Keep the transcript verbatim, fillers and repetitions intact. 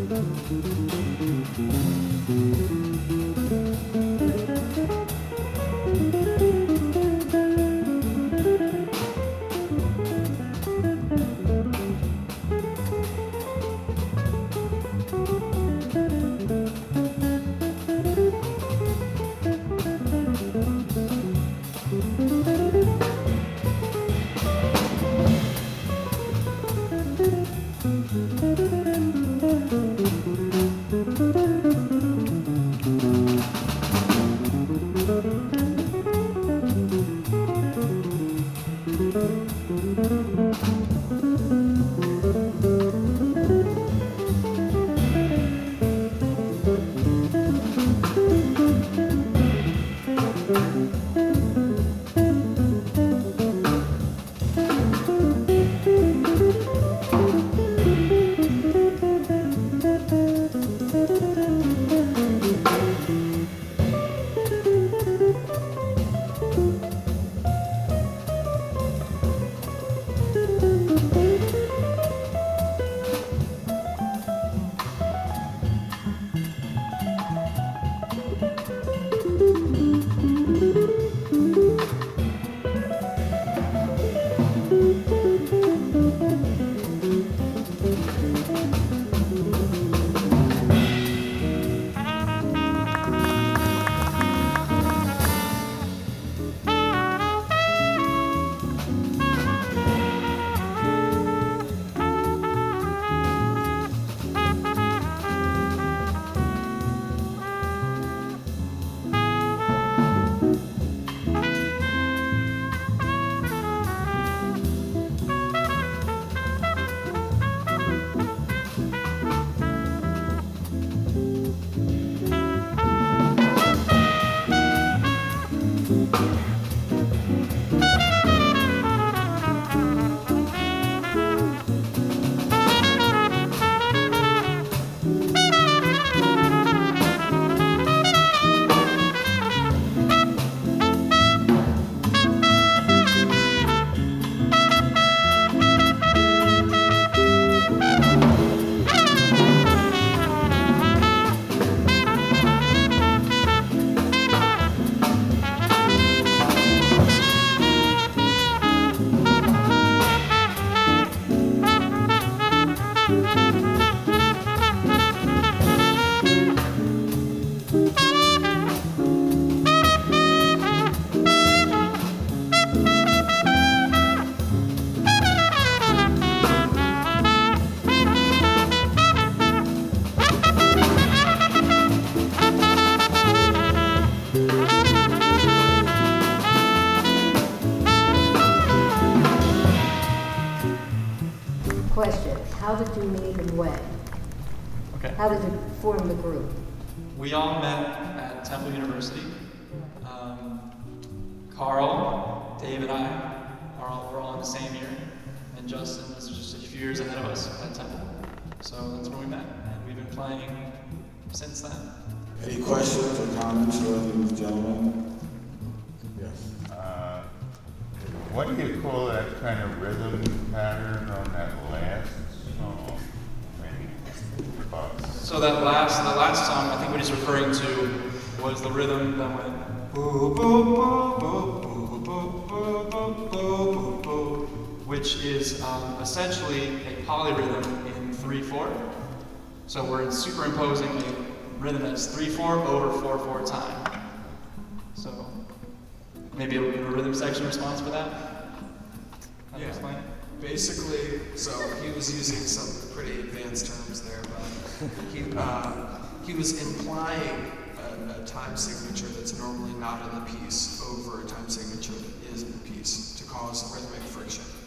Question, how did you meet and when? Okay. How did you form the group? We all met at Temple University. Um, Carl, Dave, and I are all, we're all in the same year, and Justin was just a few years ahead of us at Temple. So that's where we met, and we've been playing since then. Any questions or comments for these gentlemen? Yes. Uh, what do you call that kind of rhythm pattern on that last song? Maybe about So that last, the last song, I think what he's referring to was the rhythm that went boo boo boo boo boo boo boo boo boo boo, which is um, essentially a polyrhythm in three four. So we're superimposing a rhythm that's three four over four four time. So maybe a, a rhythm section response for that. Yeah. Explain. Basically, so he was using some pretty advanced terms there, but he uh, he was implying a, a time signature that's normally not in the piece over a time signature that is in the piece to cause rhythmic friction.